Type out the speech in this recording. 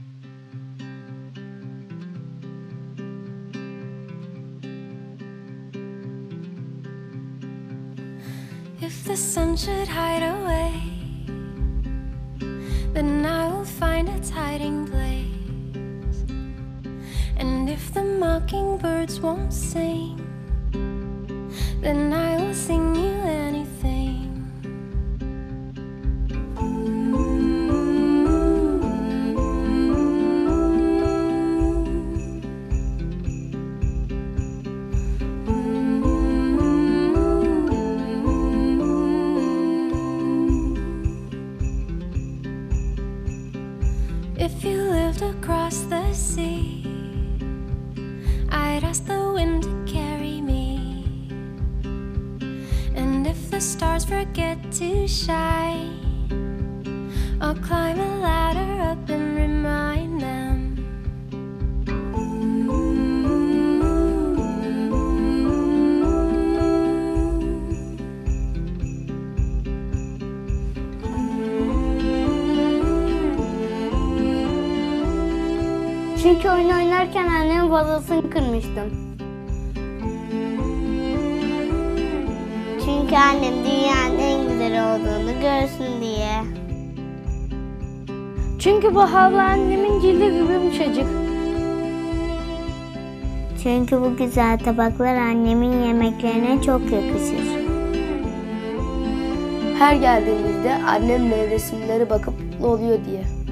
If the sun should hide away, then I will find its hiding place. And if the mockingbirds won't sing, then I will sing you anything. If you lived across the sea, I'd ask the wind to carry me. And if the stars forget to shine, I'll climb a ladder up and remind them. Çünkü oyun oynarken annemin vazosunu kırmıştım. Çünkü annem dünyanın en güzel olduğunu görsün diye. Çünkü bu havlu annemin cildi gibi yumuşacık. Çünkü bu güzel tabaklar annemin yemeklerine çok yakışır. Her geldiğimizde annemle resimlere bakıp mutlu oluyor diye.